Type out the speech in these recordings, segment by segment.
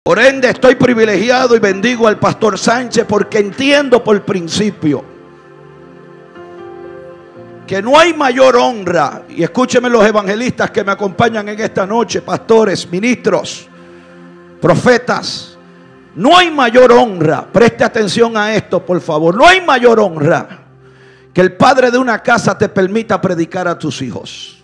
Por ende, estoy privilegiado y bendigo al pastor Sánchez porque entiendo por principio que no hay mayor honra. Y escúchenme los evangelistas que me acompañan en esta noche, pastores, ministros, profetas. No hay mayor honra, preste atención a esto por favor. No hay mayor honra que el padre de una casa te permita predicar a tus hijos.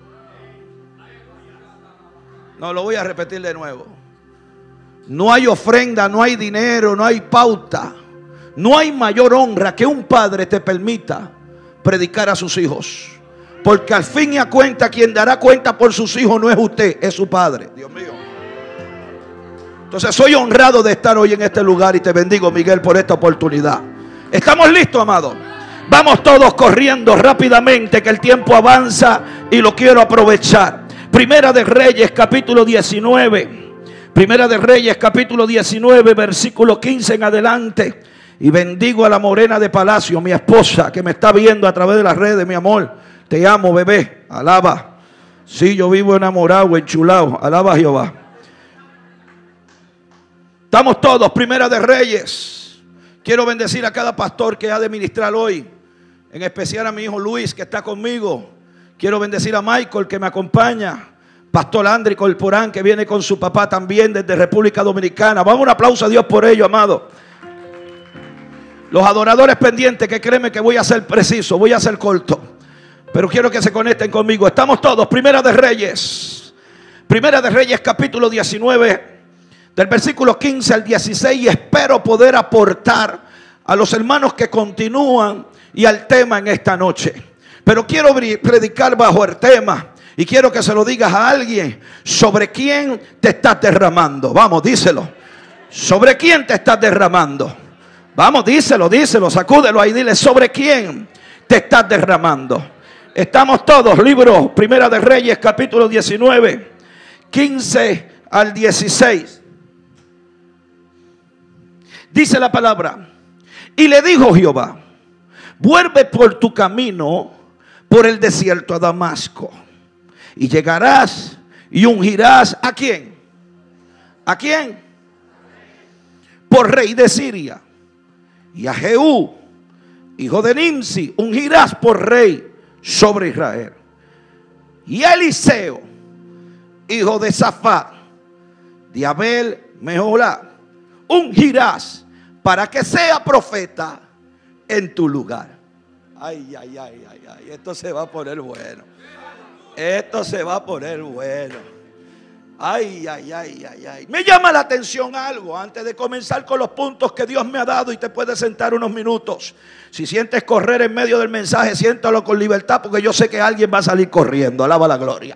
No, lo voy a repetir de nuevo. No hay ofrenda, no hay dinero, no hay pauta. No hay mayor honra que un padre te permita predicar a sus hijos. Porque al fin y a cuenta quien dará cuenta por sus hijos no es usted, es su padre. Dios mío. Entonces soy honrado de estar hoy en este lugar y te bendigo, Miguel, por esta oportunidad. ¿Estamos listos, amado? Vamos todos corriendo rápidamente que el tiempo avanza y lo quiero aprovechar. Primera de Reyes capítulo 19. Primera de Reyes capítulo 19 versículo 15 en adelante. Y bendigo a la morena de Palacio, mi esposa, que me está viendo a través de las redes. Mi amor, te amo, bebé, alaba. Sí, yo vivo enamorado, enchulado, alaba a Jehová. Estamos todos, Primera de Reyes. Quiero bendecir a cada pastor que ha de ministrar hoy, en especial a mi hijo Luis que está conmigo. Quiero bendecir a Michael que me acompaña, Pastor Andri Corporán que viene con su papá también desde República Dominicana. Vamos, un aplauso a Dios por ello, amado. Los adoradores pendientes, que créeme que voy a ser preciso, voy a ser corto, pero quiero que se conecten conmigo. Estamos todos, Primera de Reyes. Primera de Reyes capítulo 19, del versículo 15 al 16. Y espero poder aportar a los hermanos que continúan y al tema en esta noche. Pero quiero predicar bajo el tema. Y quiero que se lo digas a alguien. ¿Sobre quién te estás derramando? Vamos, díselo. ¿Sobre quién te estás derramando? Vamos, díselo, sacúdelo ahí, dile, ¿sobre quién te estás derramando? Estamos todos, libro Primera de Reyes, capítulo 19, 15 al 16. Dice la palabra: y le dijo Jehová, vuelve por tu camino por el desierto a Damasco, y llegarás y ungirás ¿a quién? ¿A quién? Por rey de Siria. Y a Jehú, hijo de Nimsi, ungirás por rey sobre Israel. Y a Eliseo, hijo de Safat, de Abel Meholá, ungirás para que sea profeta en tu lugar. Ay, ay, ay, ay, ay. Esto se va a poner bueno. Esto se va a poner bueno. Ay, ay, ay, ay, ay. Me llama la atención algo antes de comenzar con los puntos que Dios me ha dado, y te puedes sentar unos minutos. Si sientes correr en medio del mensaje, siéntalo con libertad, porque yo sé que alguien va a salir corriendo. Alaba la gloria.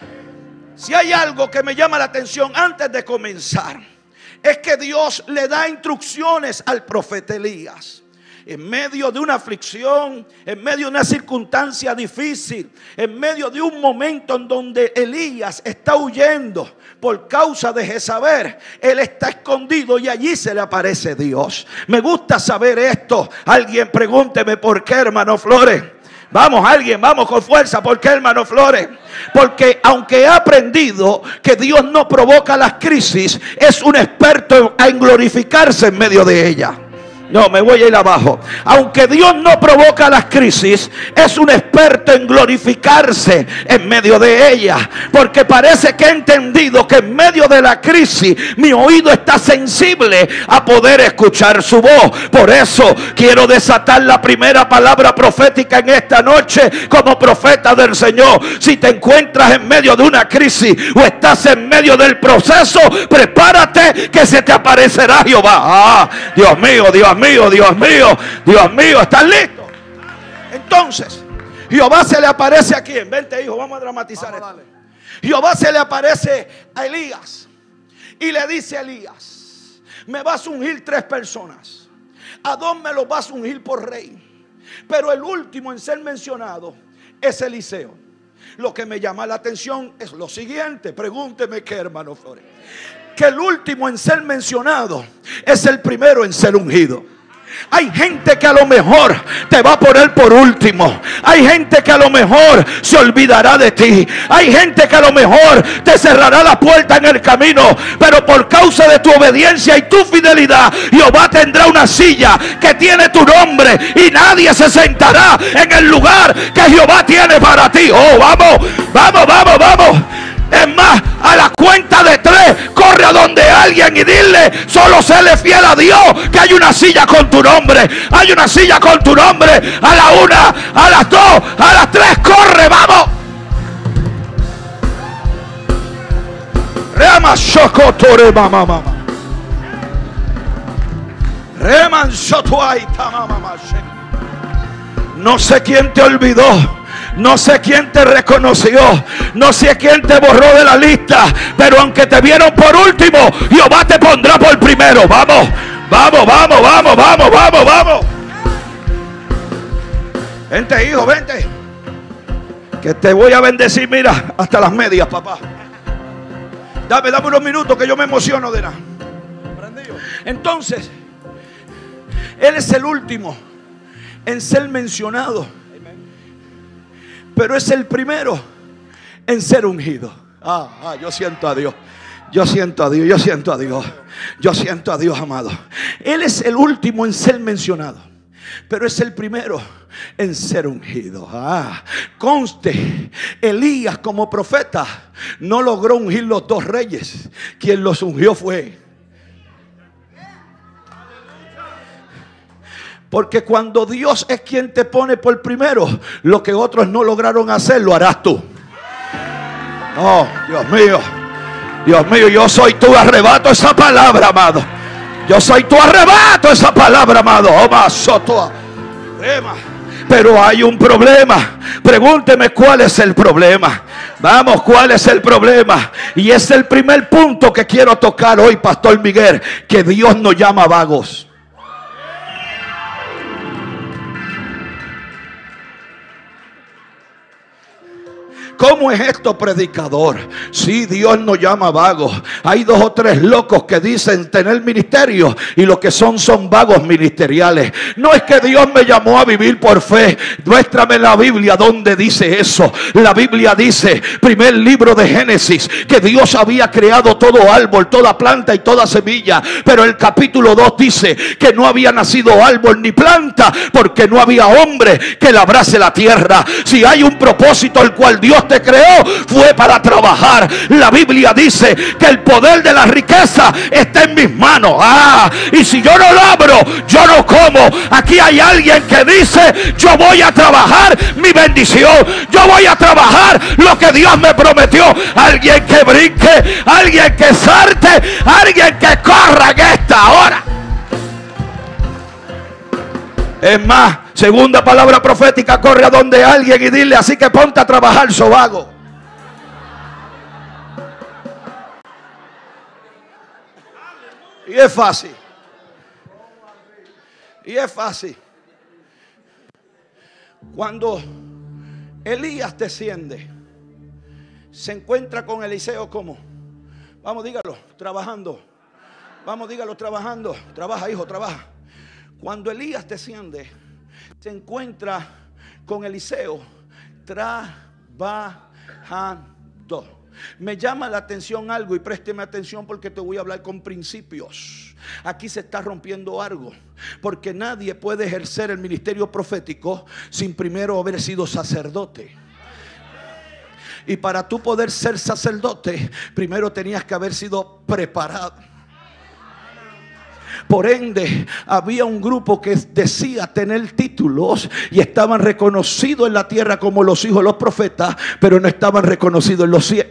Si hay algo que me llama la atención antes de comenzar, es que Dios le da instrucciones al profeta Elías. En medio de una aflicción, en medio de una circunstancia difícil, en medio de un momento en donde Elías está huyendo por causa de Jezabel, él está escondido y allí se le aparece Dios. Me gusta saber esto. Alguien pregúnteme por qué, hermano Flores. Vamos, alguien, vamos con fuerza. ¿Por qué, hermano Flores? Porque aunque he aprendido que Dios no provoca las crisis, es un experto en glorificarse en medio de ella. No, me voy a ir abajo. Aunque Dios no provoca las crisis, es un experto en glorificarse en medio de ella. Porque parece que he entendido que en medio de la crisis mi oído está sensible a poder escuchar su voz. Por eso quiero desatar la primera palabra profética en esta noche como profeta del Señor. Si te encuentras en medio de una crisis o estás en medio del proceso, prepárate que se te aparecerá Jehová. Ah, Dios mío, Dios mío, Dios mío, Dios mío, ¿están listos? Entonces, Jehová se le aparece a quién. Vente, hijo, vamos a dramatizar esto. Jehová se le aparece a Elías y le dice a Elías: me vas a ungir 3 personas. A 2 me los vas a ungir por rey, pero el último en ser mencionado es Eliseo. Lo que me llama la atención es lo siguiente. Pregúnteme qué, hermano Flores. Que el último en ser mencionado es el primero en ser ungido. Hay gente que a lo mejor te va a poner por último. Hay gente que a lo mejor se olvidará de ti. Hay gente que a lo mejor te cerrará la puerta en el camino. Pero por causa de tu obediencia y tu fidelidad, Jehová tendrá una silla que tiene tu nombre y nadie se sentará en el lugar que Jehová tiene para ti. Oh, vamos, vamos, vamos, vamos. Es más, a la cuenta de 3, corre a donde alguien y dile: solo séle fiel a Dios, que hay una silla con tu nombre. Hay una silla con tu nombre. A la 1, a las 2, a las 3, corre, vamos. Rema shokotore mama mama. Reman shotuai tamama. No sé quién te olvidó. No sé quién te reconoció, no sé quién te borró de la lista, pero aunque te vieron por último, Jehová te pondrá por primero. Vamos, vamos, vamos, vamos, vamos, vamos, vamos. Vente, hijo, vente, que te voy a bendecir, mira, hasta las medias, papá. Dame unos minutos que yo me emociono de nada. Entonces, él es el último en ser mencionado, pero es el primero en ser ungido. Yo siento a Dios. Yo siento a Dios, yo siento a Dios. Yo siento a Dios, amado. Él es el último en ser mencionado, pero es el primero en ser ungido. Conste, Elías como profeta no logró ungir los 2 reyes. Quien los ungió fue. Porque cuando Dios es quien te pone por primero, lo que otros no lograron hacer, lo harás tú. Oh, Dios mío. Dios mío, yo soy tu arrebato esa palabra, amado. Yo soy tu arrebato esa palabra, amado. Pero hay un problema. Pregúnteme cuál es el problema. Vamos, ¿cuál es el problema? Y es el primer punto que quiero tocar hoy, Pastor Miguel. Que Dios nos llama vagos. ¿Cómo es esto, predicador? Sí, Dios nos llama vagos. Hay 2 o 3 locos que dicen tener ministerio y lo que son vagos ministeriales. No es que Dios me llamó a vivir por fe. Muéstrame la Biblia donde dice eso. La Biblia dice, primer libro de Génesis, que Dios había creado todo árbol, toda planta y toda semilla. Pero el capítulo 2 dice que no había nacido árbol ni planta porque no había hombre que labrase la tierra. Si hay un propósito el cual Dios te creó, fue para trabajar. La Biblia dice que el poder de la riqueza está en mis manos. Y si yo no labro, yo no como. Aquí hay alguien que dice: yo voy a trabajar mi bendición, yo voy a trabajar lo que Dios me prometió. Alguien que brinque, alguien que salte, alguien que corra en esta hora. Es más, segunda palabra profética, corre a donde alguien y dile: así que ponte a trabajar, sobago. Y es fácil. Y es fácil. Cuando Elías desciende, se encuentra con Eliseo como, vamos, dígalo, trabajando. Vamos, dígalo, trabajando. Trabaja, hijo, trabaja. Cuando Elías desciende, se encuentra con Eliseo trabajando. Me llama la atención algo, y présteme atención porque te voy a hablar con principios. Aquí se está rompiendo algo, porque nadie puede ejercer el ministerio profético sin primero haber sido sacerdote. Y para tú poder ser sacerdote, primero tenías que haber sido preparado. Por ende, había un grupo que decía tener títulos y estaban reconocidos en la tierra como los hijos de los profetas, pero no estaban reconocidos en los cielos.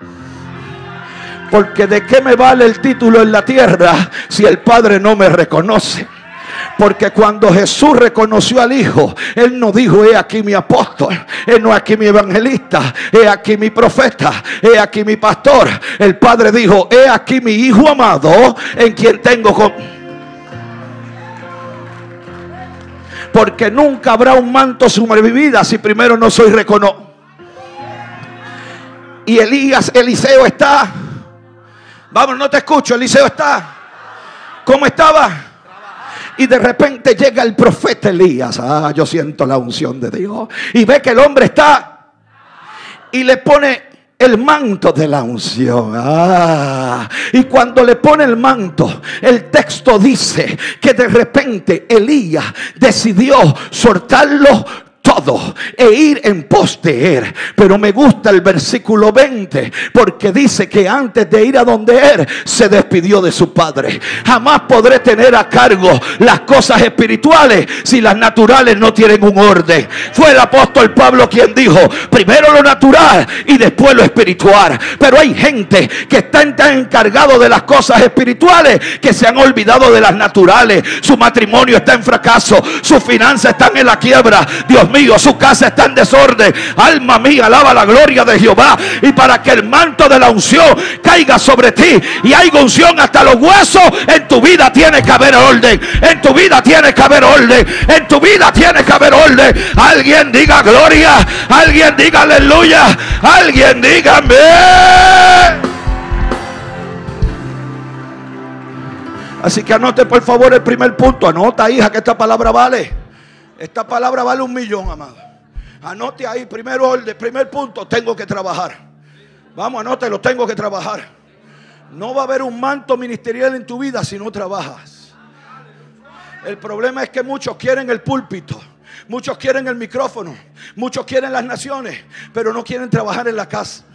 Porque ¿de qué me vale el título en la tierra si el Padre no me reconoce? Porque cuando Jesús reconoció al Hijo, Él no dijo: he aquí mi apóstol, Él no, aquí mi evangelista, he aquí mi profeta, he aquí mi pastor. El Padre dijo: he aquí mi Hijo amado, en quien tengo con... Porque nunca habrá un manto sobre mi vida si primero no soy reconocido. Y Eliseo está... Vamos, no te escucho. Eliseo está... ¿Cómo estaba? Y de repente llega el profeta Elías. Yo siento la unción de Dios. Y ve que el hombre está, y le pone el manto de la unción. Y cuando le pone el manto, el texto dice que de repente Elías decidió soltarlo todo e ir en pos de él. Pero me gusta el versículo 20, porque dice que antes de ir a donde él, se despidió de su padre. Jamás podré tener a cargo las cosas espirituales si las naturales no tienen un orden. Fue el apóstol Pablo quien dijo: primero lo natural y después lo espiritual. Pero hay gente que están tan encargados de las cosas espirituales que se han olvidado de las naturales. Su matrimonio está en fracaso, sus finanzas están en la quiebra. Dios mío, su casa está en desorden. Alma mía, alaba la gloria de Jehová. Y para que el manto de la unción caiga sobre ti y haya unción hasta los huesos, en tu vida tiene que haber orden. En tu vida tiene que haber orden. En tu vida tiene que haber orden. Alguien diga gloria. Alguien diga aleluya. Alguien diga amén. Así que anote por favor el primer punto. Anota, hija, que esta palabra vale. Esta palabra vale 1.000.000, amado. Anote ahí, primer orden, primer punto: tengo que trabajar. Vamos, anótelo, tengo que trabajar. No va a haber un manto ministerial en tu vida si no trabajas. El problema es que muchos quieren el púlpito, muchos quieren el micrófono, muchos quieren las naciones, pero no quieren trabajar en la casa.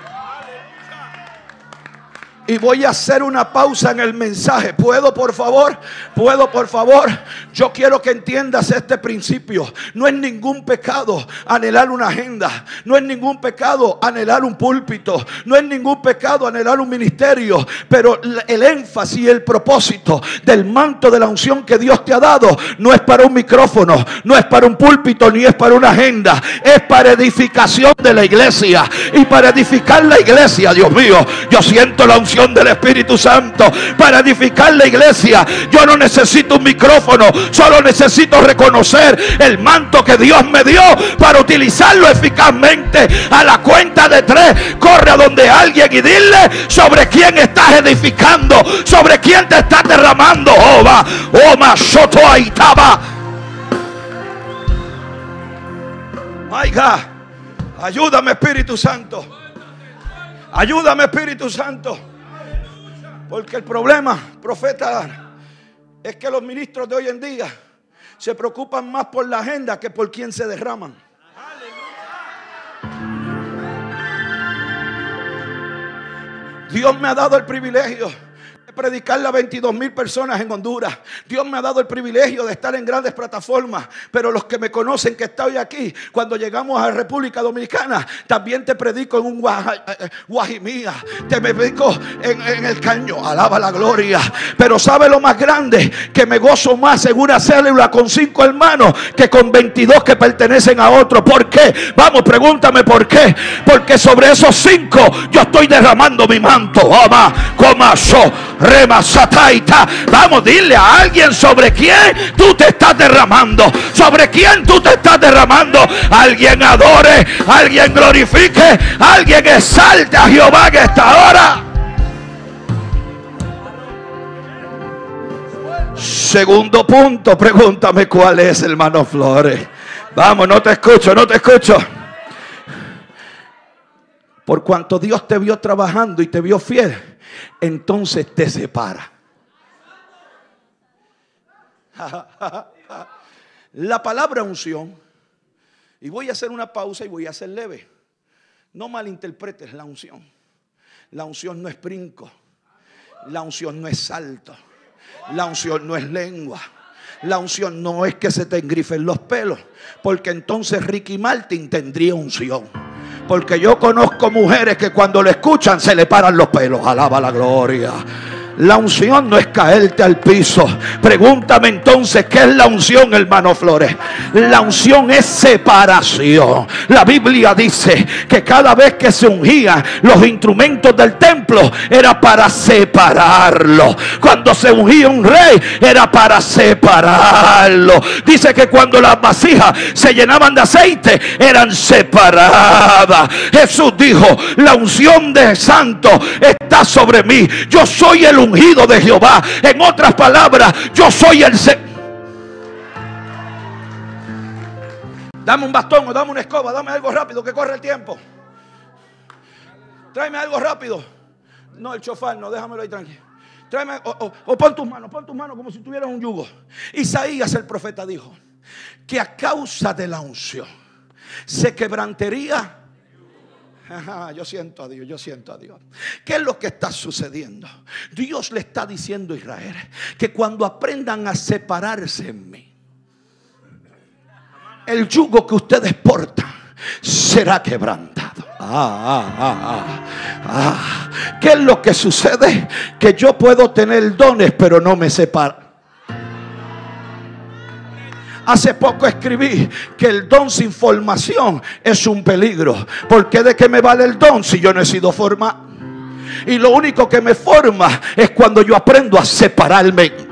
Y voy a hacer una pausa en el mensaje. ¿Puedo, por favor? ¿Puedo, por favor? Yo quiero que entiendas este principio. No es ningún pecado anhelar una agenda. No es ningún pecado anhelar un púlpito. No es ningún pecado anhelar un ministerio. Pero el énfasis y el propósito del manto de la unción que Dios te ha dado no es para un micrófono, no es para un púlpito, ni es para una agenda. Es para edificación de la iglesia. Y para edificar la iglesia, Dios mío, yo siento la unción del Espíritu Santo. Para edificar la iglesia yo no necesito un micrófono, solo necesito reconocer el manto que Dios me dio para utilizarlo eficazmente. A la cuenta de 3, corre a donde alguien y dile sobre quién estás edificando, sobre quién te estás derramando. My God, ayúdame, Espíritu Santo. Ayúdame, Espíritu Santo. Porque el problema, profeta, es que los ministros de hoy en día se preocupan más por la agenda que por quién se derraman. Dios me ha dado el privilegio de predicarle a 22.000 personas en Honduras. Dios me ha dado el privilegio de estar en grandes plataformas. Pero los que me conocen, que estoy aquí, cuando llegamos a República Dominicana, también te predico en un guajimía, te predico en el caño. Alaba la gloria. Pero ¿sabe lo más grande? Que me gozo más en una célula con 5 hermanos que con 22 que pertenecen a otro. ¿Por qué? Vamos, pregúntame por qué. Porque sobre esos 5 yo estoy derramando mi manto. Vamos, dile a alguien sobre quién tú te estás derramando. Sobre quién tú te estás derramando. Alguien adore, alguien glorifique, alguien exalte a Jehová en esta hora. Segundo punto, pregúntame cuál es, hermano Flores. Vamos, no te escucho, no te escucho. Por cuanto Dios te vio trabajando y te vio fiel, entonces te separa. La palabra unción, y voy a hacer una pausa y voy a ser leve. No malinterpretes la unción. La unción no es brinco. La unción no es salto. La unción no es lengua. La unción no es que se te engrifen los pelos, porque entonces Ricky Martin tendría unción. Porque yo conozco mujeres que cuando le escuchan se le paran los pelos. Alaba la gloria. La unción no es caerte al piso. Pregúntame entonces, ¿qué es la unción, hermano Flores? La unción es separación. La Biblia dice que cada vez que se ungían los instrumentos del templo era para separarlo. Cuando se ungía un rey era para separarlo. Dice que cuando las vasijas se llenaban de aceite eran separadas. Jesús dijo: la unción de santo está sobre mí. Yo soy el ungido de Jehová. En otras palabras, yo soy el Dame un bastón o dame una escoba, dame algo rápido que corre el tiempo. Tráeme algo rápido. No, el chofar, no, déjamelo ahí tranquilo. Tráeme, o pon tus manos como si tuvieras un yugo. Isaías el profeta dijo que a causa de la unción se quebrantaría. Ajá, yo siento a Dios, yo siento a Dios. ¿Qué es lo que está sucediendo? Dios le está diciendo a Israel que cuando aprendan a separarse en mí, el yugo que ustedes portan será quebrantado. ¿Qué es lo que sucede? Que yo puedo tener dones, pero no me separo. Hace poco escribí que el don sin formación es un peligro. Porque ¿de qué me vale el don si yo no he sido formado? Y lo único que me forma es cuando yo aprendo a separarme.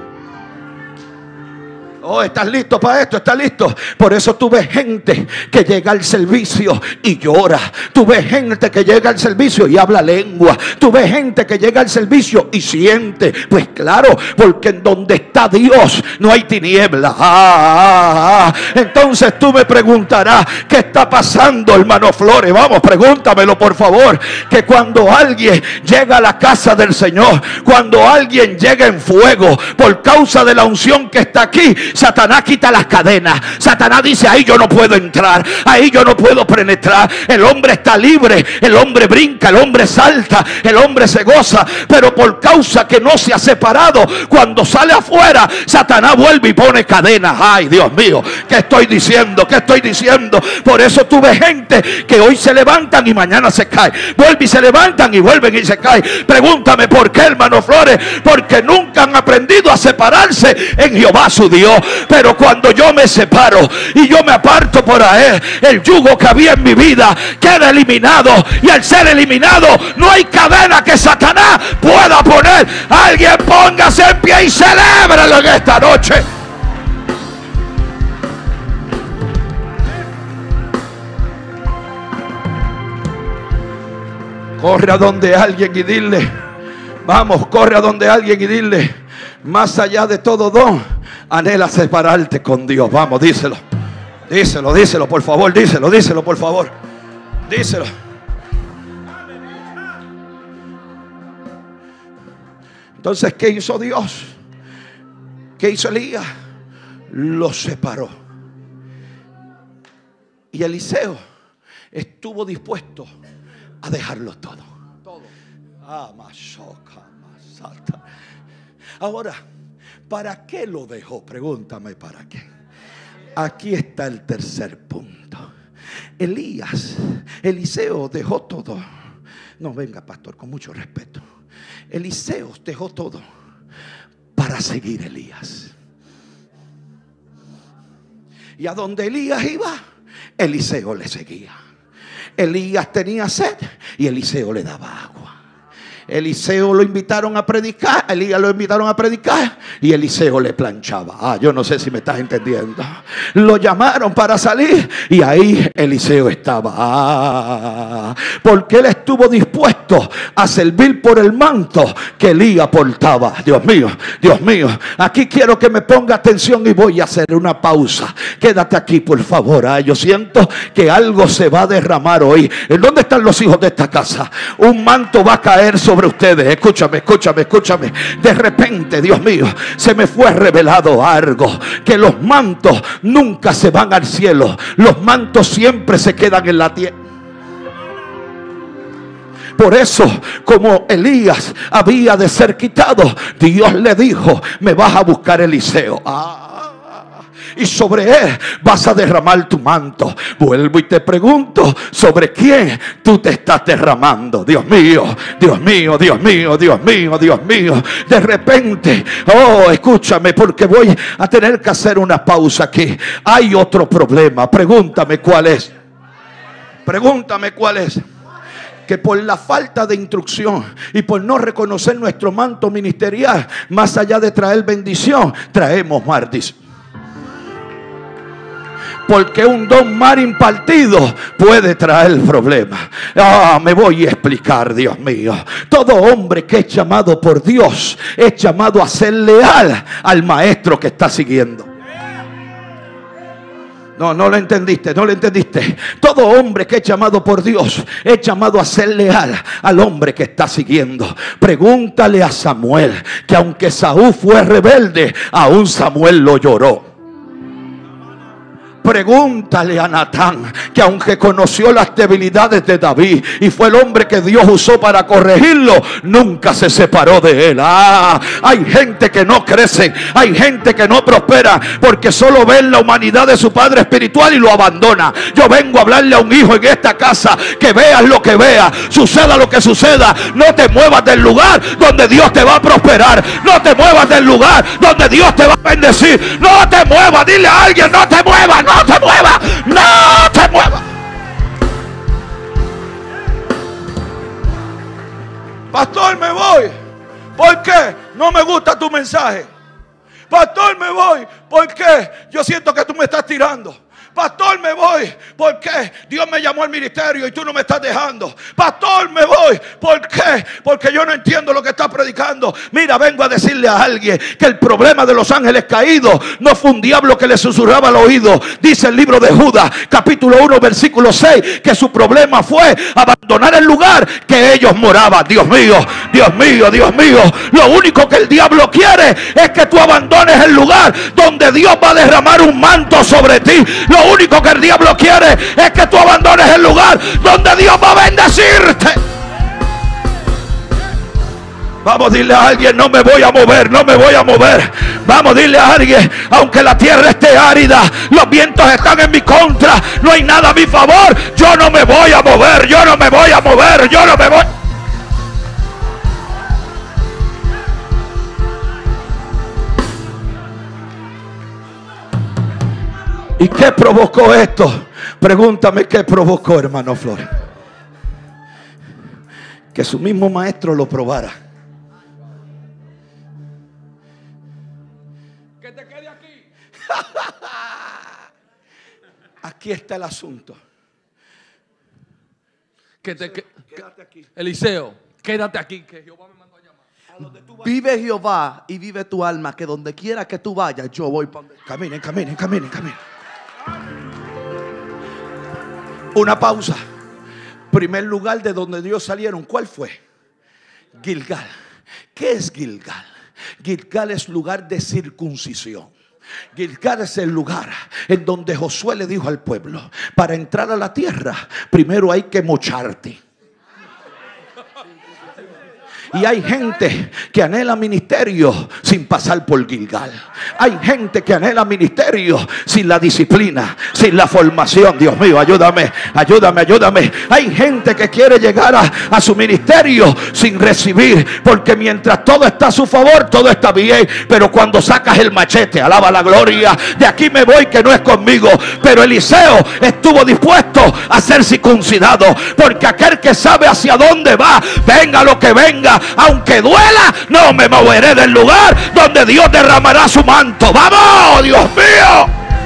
Oh, ¿estás listo para esto? ¿Estás listo? Por eso tú ves gente que llega al servicio y llora. Tú ves gente que llega al servicio y habla lengua. Tú ves gente que llega al servicio y siente. Pues claro, porque en donde está Dios no hay tiniebla. Entonces tú me preguntarás, ¿qué está pasando, hermano Flores? Vamos, pregúntamelo por favor. Que cuando alguien llega a la casa del Señor, cuando alguien llega en fuego por causa de la unción que está aquí, Satanás quita las cadenas. Satanás dice: ahí yo no puedo entrar, ahí yo no puedo penetrar. El hombre está libre, el hombre brinca, el hombre salta, el hombre se goza. Pero por causa que no se ha separado, cuando sale afuera, Satanás vuelve y pone cadenas. Ay, Dios mío, ¿qué estoy diciendo? ¿Qué estoy diciendo? Por eso tú ves gente que hoy se levantan y mañana se cae, vuelven y se levantan y vuelven y se caen. Pregúntame por qué, hermano Flores. Porque nunca han aprendido a separarse en Jehová su Dios. Pero cuando yo me separo y yo me aparto por ahí, el yugo que había en mi vida queda eliminado. Y al ser eliminado, no hay cadena que Satanás pueda poner. Alguien póngase en pie y celébralo en esta noche. Corre a donde alguien y dile, vamos, corre a donde alguien y dile: más allá de todo don, anhela separarte con Dios. Vamos, díselo. Díselo, díselo, por favor, díselo, díselo, por favor. Díselo. Entonces, ¿qué hizo Dios? ¿Qué hizo Elías? Lo separó. Y Eliseo estuvo dispuesto a dejarlo todo. Ahora, ¿para qué lo dejó? Pregúntame, ¿para qué? Aquí está el tercer punto. Eliseo dejó todo. No, venga, pastor, con mucho respeto. Eliseo dejó todo para seguir a Elías. Y a donde Elías iba, Eliseo le seguía. Elías tenía sed y Eliseo le daba agua. Eliseo lo invitaron a predicar, Elías lo invitaron a predicar y Eliseo le planchaba. Yo no sé si me estás entendiendo. Lo llamaron para salir y ahí Eliseo estaba. Porque él estuvo dispuesto a servir por el manto que Elías portaba. Dios mío, Dios mío. Aquí quiero que me ponga atención y voy a hacer una pausa. Quédate aquí, por favor. Yo siento que algo se va a derramar hoy. ¿En dónde están los hijos de esta casa? Un manto va a caer sobre ustedes. Escúchame, escúchame, escúchame. De repente, Dios mío, se me fue revelado algo: que los mantos nunca se van al cielo. Los mantos siempre se quedan en la tierra. Por eso, como Elías había de ser quitado, Dios le dijo: me vas a buscar Eliseo. Y sobre él vas a derramar tu manto. Vuelvo y te pregunto: ¿sobre quién tú te estás derramando? Dios mío, Dios mío, Dios mío, Dios mío, Dios mío. De repente, escúchame, porque voy a tener que hacer una pausa aquí. Hay otro problema. Pregúntame cuál es. Pregúntame cuál es. Que por la falta de instrucción y por no reconocer nuestro manto ministerial, más allá de traer bendición, traemos maldición. Porque un don mal impartido puede traer problemas. Me voy a explicar, Dios mío. Todo hombre que es llamado por Dios es llamado a ser leal al maestro que está siguiendo. No, no lo entendiste, no lo entendiste. Todo hombre que es llamado por Dios es llamado a ser leal al hombre que está siguiendo. Pregúntale a Samuel que aunque Saúl fue rebelde, aún Samuel lo lloró. Pregúntale a Natán que aunque conoció las debilidades de David y fue el hombre que Dios usó para corregirlo, nunca se separó de él. Hay gente que no crece, hay gente que no prospera porque solo ven la humanidad de su padre espiritual y lo abandona. Yo vengo a hablarle a un hijo en esta casa que veas lo que veas, suceda lo que suceda, no te muevas del lugar donde Dios te va a prosperar, no te muevas del lugar donde Dios te va a bendecir, no te muevas. Dile a alguien: no te muevas, no te muevas, no te muevas. Pastor, me voy. ¿Por qué? No me gusta tu mensaje. Pastor, me voy. ¿Por qué? Yo siento que tú me estás tirando. Pastor, me voy. ¿Por qué? Dios me llamó al ministerio y tú no me estás dejando. Pastor, me voy. ¿Por qué? Porque yo no entiendo lo que estás predicando. Mira, vengo a decirle a alguien que el problema de los ángeles caídos no fue un diablo que le susurraba al oído. Dice el libro de Judas, capítulo 1, versículo 6, que su problema fue abandonar el lugar que ellos moraban. Dios mío, Dios mío, Dios mío. Lo único que el diablo quiere es que tú abandones el lugar donde Dios va a derramar un manto sobre ti. Lo único que el diablo quiere es que tú abandones el lugar donde Dios va a bendecirte. Vamos a decirle a alguien: no me voy a mover, no me voy a mover. Vamos a decirle a alguien: aunque la tierra esté árida, los vientos están en mi contra, no hay nada a mi favor, yo no me voy a mover, yo no me voy a mover, yo no me voy. ¿Y qué provocó esto? Pregúntame qué provocó, hermano Flores. Que su mismo maestro lo probara. Que te quede aquí. Aquí está el asunto. Quédate aquí. Eliseo, quédate aquí, que Jehová me mandó a llamar. Vive Jehová y vive tu alma, que donde quiera que tú vayas, yo voy para donde. Caminen, caminen, caminen, caminen. Una pausa. Primer lugar de donde Dios salieron, ¿cuál fue? Gilgal. ¿Qué es Gilgal? Gilgal es lugar de circuncisión. Gilgal es el lugar en donde Josué le dijo al pueblo: para entrar a la tierra, primero hay que mocharte. Y hay gente que anhela ministerio sin pasar por Gilgal. Hay gente que anhela ministerio sin la disciplina, sin la formación. Dios mío, ayúdame, ayúdame, ayúdame. Hay gente que quiere llegar a su ministerio sin recibir, porque mientras todo está a su favor, todo está bien. Pero cuando sacas el machete, alaba la gloria, de aquí me voy que no es conmigo. Pero Eliseo estuvo dispuesto a ser circuncidado, porque aquel que sabe hacia dónde va, venga lo que venga, aunque duela, no me moveré del lugar donde Dios derramará su manto. ¡Vamos, Dios mío!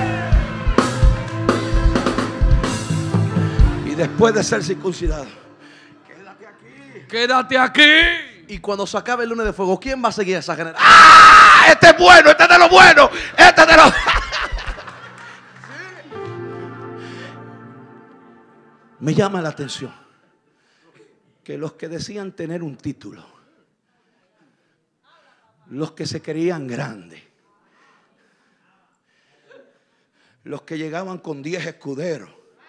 Y después de ser circuncidado, quédate aquí. Quédate aquí. Y cuando se acabe el lunes de fuego, ¿quién va a seguir esa generación? ¡Ah! Este es bueno, este es de lo bueno, este es de lo... Me llama la atención que los que decían tener un título, los que se creían grandes, los que llegaban con 10 escuderos,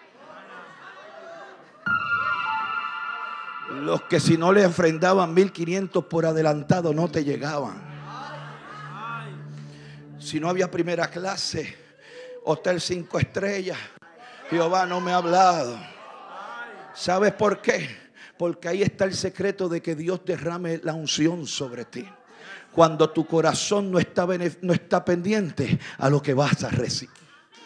los que si no le enfrentaban 1500 por adelantado no te llegaban. Si no había primera clase, hotel 5 estrellas, Jehová no me ha hablado. ¿Sabes por qué? Porque ahí está el secreto de que Dios derrame la unción sobre ti. Cuando tu corazón no está pendiente a lo que vas a recibir.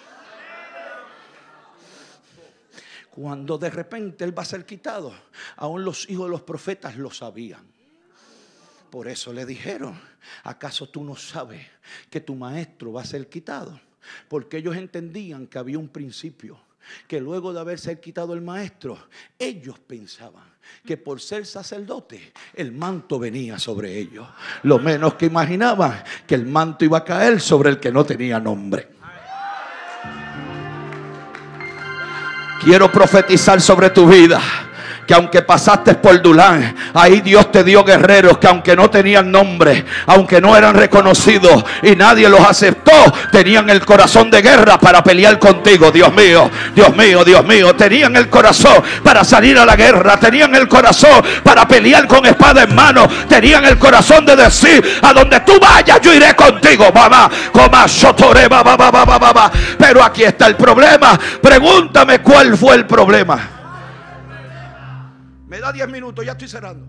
Cuando de repente Él va a ser quitado, aún los hijos de los profetas lo sabían. Por eso le dijeron: ¿acaso tú no sabes que tu maestro va a ser quitado? Porque ellos entendían que había un principio, que luego de haberse quitado el maestro, ellos pensaban que por ser sacerdote el manto venía sobre ellos. Lo menos que imaginaban que el manto iba a caer sobre el que no tenía nombre. Quiero profetizar sobre tu vida, que aunque pasaste por Dulán, ahí Dios te dio guerreros que aunque no tenían nombre, aunque no eran reconocidos y nadie los aceptó, tenían el corazón de guerra para pelear contigo. Dios mío, Dios mío, Dios mío. Tenían el corazón para salir a la guerra. Tenían el corazón para pelear con espada en mano. Tenían el corazón de decir: a donde tú vayas yo iré contigo, mamá. Pero aquí está el problema. Pregúntame cuál fue el problema. Me da 10 minutos, ya estoy cerrando.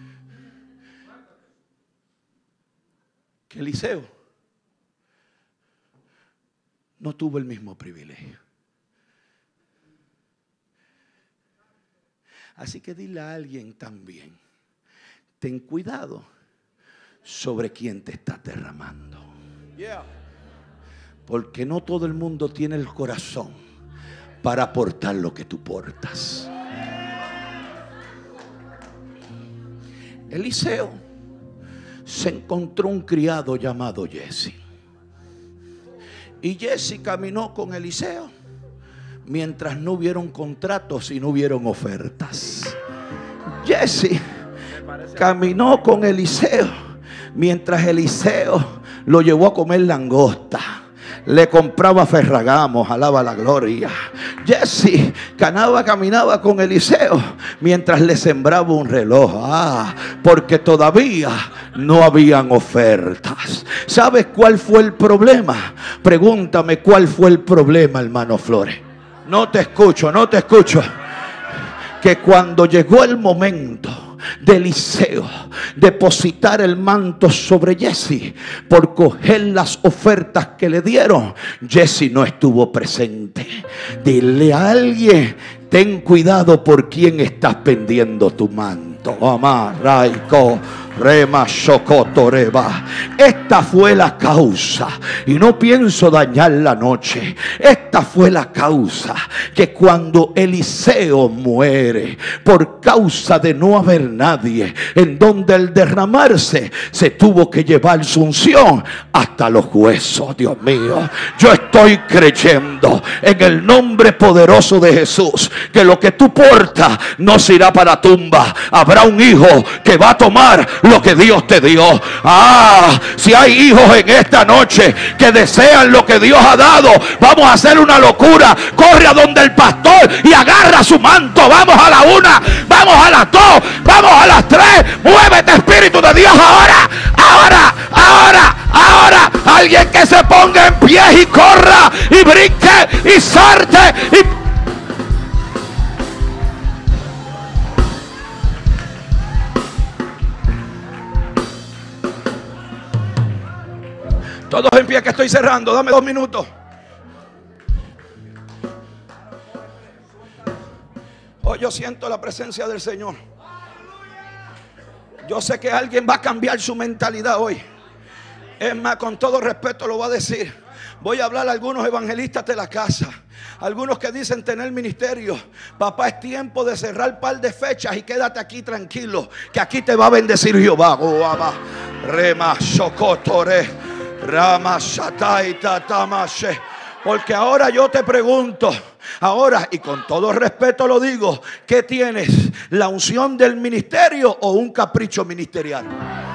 Que Eliseo no tuvo el mismo privilegio. Así que dile a alguien también: ten cuidado sobre quién te está derramando. Porque no todo el mundo tiene el corazón para aportar lo que tú portas. Eliseo se encontró un criado llamado Jesse. Y Jesse caminó con Eliseo mientras no hubieron contratos y no hubieron ofertas. Jesse caminó con Eliseo mientras Eliseo lo llevó a comer langosta, le compraba ferragamos, alaba la gloria. Jesse caminaba con Eliseo mientras le sembraba un reloj. Porque todavía no habían ofertas. ¿Sabes cuál fue el problema? Pregúntame cuál fue el problema, hermano Flores. No te escucho, no te escucho. Que cuando llegó el momento de Eliseo depositar el manto sobre Jesse por coger las ofertas que le dieron, Jesse no estuvo presente. Dile a alguien: ten cuidado por quién estás vendiendo tu manto. Amarraico Rema Shokotoreba. Esta fue la causa, y no pienso dañar la noche. Esta fue la causa que cuando Eliseo muere, por causa de no haber nadie en donde el derramarse, se tuvo que llevar su unción hasta los huesos. Dios mío, yo estoy creyendo en el nombre poderoso de Jesús que lo que tú portas no se irá para tumba. Habrá un hijo que va a tomar lo que Dios te dio. Si hay hijos en esta noche que desean lo que Dios ha dado, vamos a hacer una locura. Corre a donde el pastor y agarra su manto. Vamos a la 1, vamos a las 2, vamos a las 3. Muévete, Espíritu de Dios, ahora, ahora, ahora, ahora. Alguien que se ponga en pie y corra y brinque y salte y... Todos en pie, que estoy cerrando. Dame 2 minutos. Hoy yo siento la presencia del Señor. Yo sé que alguien va a cambiar su mentalidad hoy. Es más, con todo respeto lo voy a decir. Voy a hablar a algunos evangelistas de la casa, algunos que dicen tener ministerio. Papá, es tiempo de cerrar un par de fechas y quédate aquí tranquilo, que aquí te va a bendecir Jehová. Rema Shokotore Rama Shatai Tatamashe. Porque ahora yo te pregunto, ahora, y con todo respeto lo digo, ¿qué tienes? ¿La unción del ministerio o un capricho ministerial?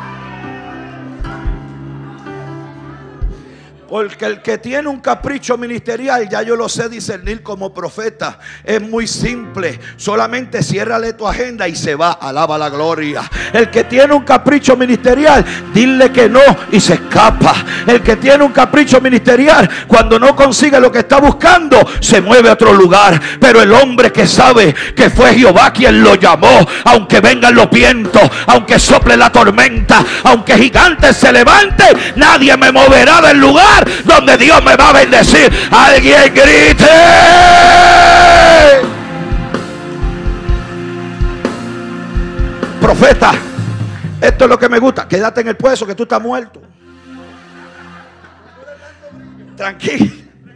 Porque el que tiene un capricho ministerial, ya yo lo sé discernir como profeta, es muy simple. Solamente ciérrale tu agenda y se va. Alaba la gloria. El que tiene un capricho ministerial, dile que no y se escapa. El que tiene un capricho ministerial, cuando no consigue lo que está buscando, se mueve a otro lugar. Pero el hombre que sabe que fue Jehová quien lo llamó, aunque vengan los vientos, aunque sople la tormenta, aunque gigantes se levanten, nadie me moverá del lugar donde Dios me va a bendecir. Alguien grite. Profeta, esto es lo que me gusta. Quédate en el puesto, que tú estás muerto. Tranquilo.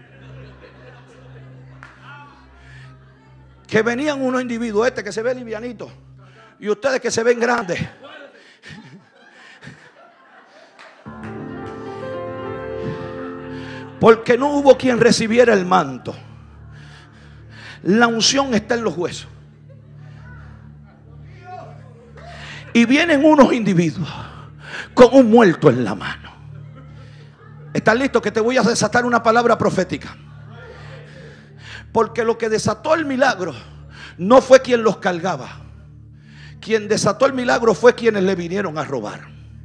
Que venían unos individuos, que se ve livianito, y ustedes que se ven grandes. Porque no hubo quien recibiera el manto. La unción está en los huesos. Y vienen unos individuos con un muerto en la mano. ¿Estás listo? Que te voy a desatar una palabra profética. Porque lo que desató el milagro no fue quien los cargaba. Quien desató el milagro fue quienes le vinieron a robar.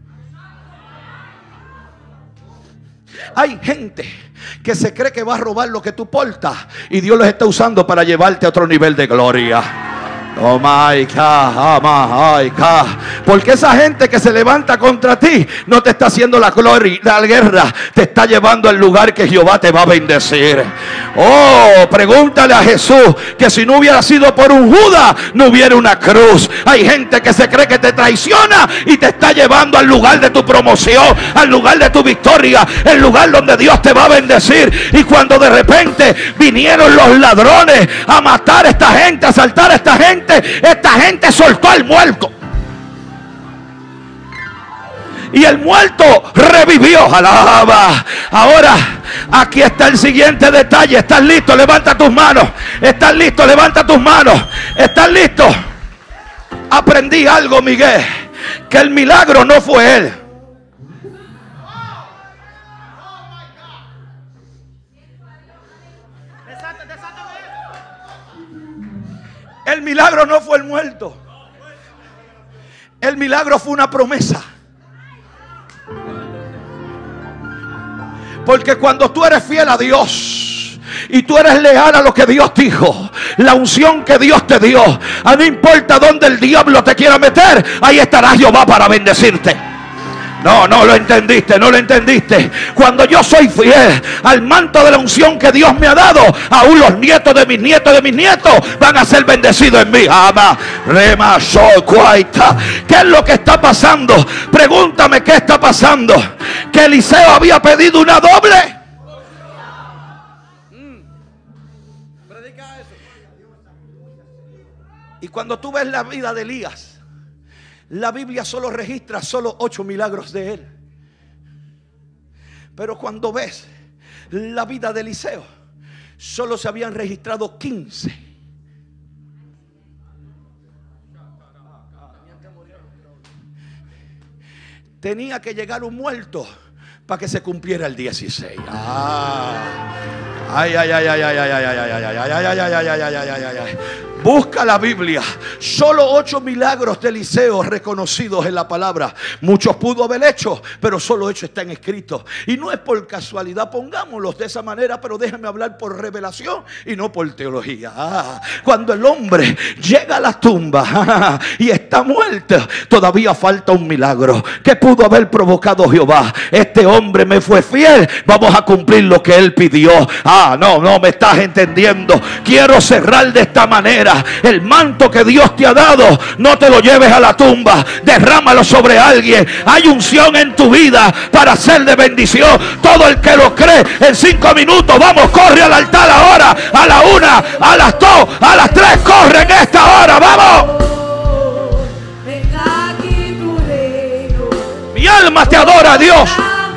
Hay gente que se cree que va a robar lo que tú portas y Dios los está usando para llevarte a otro nivel de gloria. Oh my God, oh my God. Porque esa gente que se levanta contra ti no te está haciendo la guerra, te está llevando al lugar que Jehová te va a bendecir. Oh, pregúntale a Jesús que si no hubiera sido por un Judas, no hubiera una cruz. Hay gente que se cree que te traiciona y te está llevando al lugar de tu promoción, al lugar de tu victoria, el lugar donde Dios te va a bendecir. Y cuando de repente vinieron los ladrones a matar a esta gente, a asaltar a esta gente soltó al muerto. Y el muerto revivió. Alaba. Ahora, aquí está el siguiente detalle. ¿Estás listo? Levanta tus manos. ¿Estás listo? Levanta tus manos. ¿Estás listo? Aprendí algo, Miguel. Que el milagro no fue él. El milagro no fue el muerto. El milagro fue una promesa. Porque cuando tú eres fiel a Dios y tú eres leal a lo que Dios dijo, la unción que Dios te dio, no importa dónde el diablo te quiera meter, ahí estará Jehová para bendecirte. No lo entendiste, no lo entendiste. Cuando yo soy fiel al manto de la unción que Dios me ha dado, aún los nietos de mis nietos van a ser bendecidos en mí. ¿Qué es lo que está pasando? Pregúntame qué está pasando. Que Eliseo había pedido una doble. Y cuando tú ves la vida de Elías, la Biblia solo registra 8 milagros de él. Pero cuando ves la vida de Eliseo, solo se habían registrado 15. Tenía que llegar un muerto para que se cumpliera el 16. Busca la Biblia. Solo 8 milagros de Eliseo reconocidos en la palabra. Muchos pudo haber hecho, pero solo 8 están escritos. Y no es por casualidad, pongámoslos de esa manera, pero déjame hablar por revelación y no por teología. Cuando el hombre llega a la tumba y está muerto, todavía falta un milagro. ¿Qué pudo haber provocado Jehová? Este hombre me fue fiel, vamos a cumplir lo que él pidió. No me estás entendiendo. Quiero cerrar de esta manera. El manto que Dios te ha dado, no te lo lleves a la tumba, derrámalo sobre alguien. Hay unción en tu vida para ser de bendición. Todo el que lo cree, en 5 minutos, vamos, corre al altar ahora, a la 1, a las 2, a las 3, corre en esta hora, vamos. Mi alma te adora, Dios.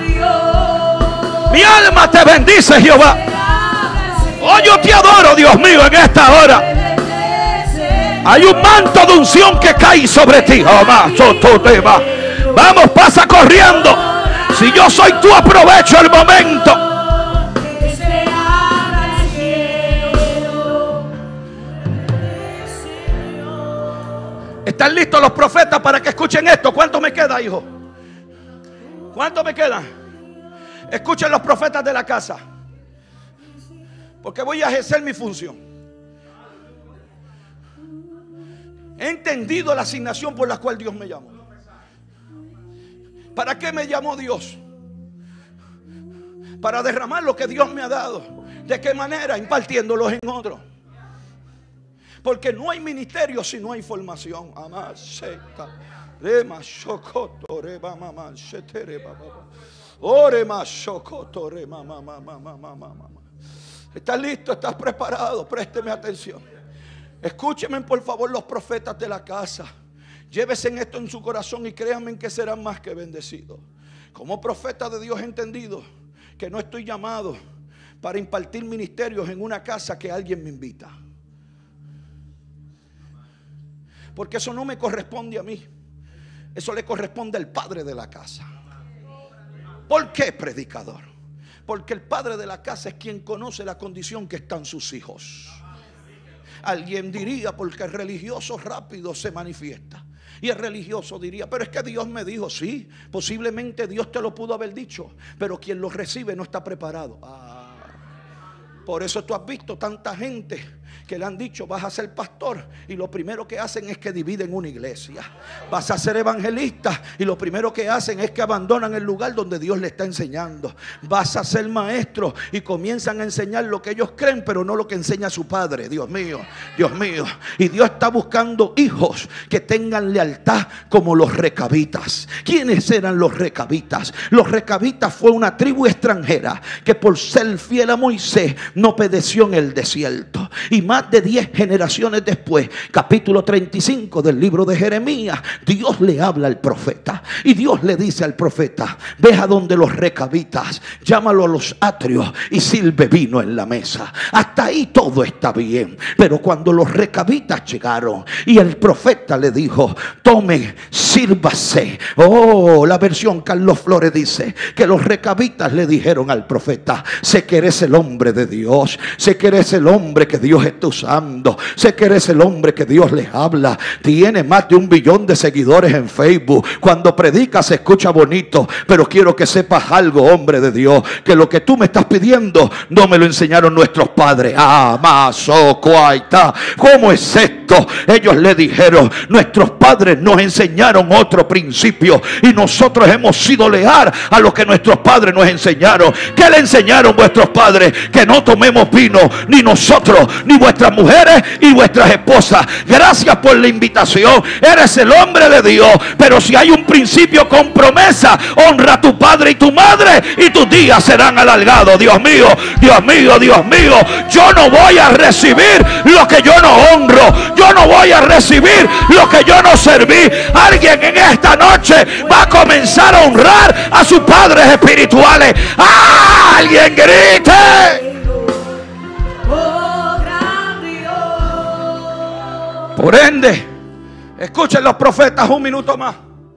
Mi alma te bendice, Jehová. Oh, yo te adoro, Dios mío, en esta hora. Hay un manto de unción que cae sobre ti. Vamos, pasa corriendo. Si yo soy tú, aprovecho el momento. ¿Están listos los profetas para que escuchen esto? ¿Cuánto me queda, hijo? ¿Cuánto me queda? Escuchen los profetas de la casa, porque voy a ejercer mi función. He entendido la asignación por la cual Dios me llamó. ¿Para qué me llamó Dios? Para derramar lo que Dios me ha dado. ¿De qué manera? Impartiéndolos en otros. Porque no hay ministerio si no hay formación. ¿Estás listo? ¿Estás preparado? Présteme atención. Escúchenme por favor los profetas de la casa. Llévese esto en su corazón y créanme que serán más que bendecidos. Como profeta de Dios he entendido que no estoy llamado para impartir ministerios en una casa que alguien me invita. Porque eso no me corresponde a mí. Eso le corresponde al padre de la casa. ¿Por qué, predicador? Porque el padre de la casa es quien conoce la condición que están sus hijos. Alguien diría, porque el religioso rápido se manifiesta. Y el religioso diría, pero es que Dios me dijo. Sí, posiblemente Dios te lo pudo haber dicho, pero quien lo recibe no está preparado. Por eso tú has visto tanta gente que le han dicho, vas a ser pastor, y lo primero que hacen es que dividen una iglesia. Vas a ser evangelista, y lo primero que hacen es que abandonan el lugar donde Dios le está enseñando. Vas a ser maestro, y comienzan a enseñar lo que ellos creen, pero no lo que enseña su padre. Dios mío, Dios mío. Y Dios está buscando hijos que tengan lealtad como los recabitas. ¿Quiénes eran los recabitas? Los recabitas fue una tribu extranjera que por ser fiel a Moisés no obedeció en el desierto. Y más de 10 generaciones después, capítulo 35 del libro de Jeremías, Dios le habla al profeta. Y Dios le dice al profeta, ve a donde los recabitas, llámalo a los atrios y sirve vino en la mesa. Hasta ahí todo está bien. Pero cuando los recabitas llegaron y el profeta le dijo, tome, sírvase. Oh, la versión Carlos Flores dice que los recabitas le dijeron al profeta, sé que eres el hombre de Dios, sé que eres el hombre que Dios está usando, sé que eres el hombre que Dios les habla, tiene más de 1 billón de seguidores en Facebook, cuando predica se escucha bonito, pero quiero que sepas algo, hombre de Dios, que lo que tú me estás pidiendo no me lo enseñaron nuestros padres. ¿Cómo es esto? Ellos le dijeron, nuestros padres nos enseñaron otro principio y nosotros hemos sido leales a lo que nuestros padres nos enseñaron. ¿Qué le enseñaron vuestros padres? Que no tomemos vino, ni nosotros, ni vuestras mujeres y vuestras esposas. Gracias por la invitación, eres el hombre de Dios, pero si hay un principio con promesa, honra a tu padre y tu madre y tus días serán alargados. Dios mío, Dios mío, Dios mío, yo no voy a recibir lo que yo no honro, yo no voy a recibir lo que yo no serví. Alguien en esta noche va a comenzar a honrar a sus padres espirituales. Alguien grite. Por ende, escuchen los profetas un minuto más.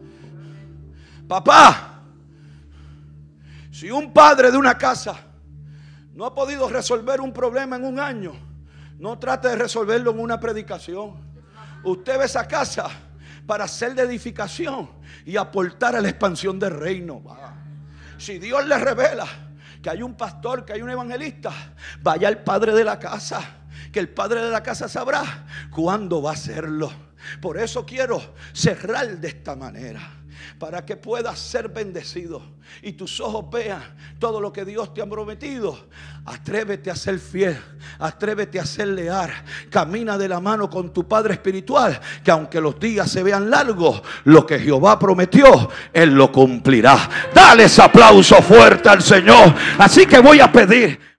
Papá, si un padre de una casa no ha podido resolver un problema en un año, no trate de resolverlo en una predicación. Usted ve esa casa para ser de edificación y aportar a la expansión del reino. Si Dios le revela que hay un pastor, que hay un evangelista, vaya al padre de la casa, que el padre de la casa sabrá cuándo va a hacerlo. Por eso quiero cerrar de esta manera, para que puedas ser bendecido y tus ojos vean todo lo que Dios te ha prometido. Atrévete a ser fiel, atrévete a ser leal, camina de la mano con tu padre espiritual, que aunque los días se vean largos, lo que Jehová prometió, Él lo cumplirá. Dale ese aplauso fuerte al Señor. Así que voy a pedir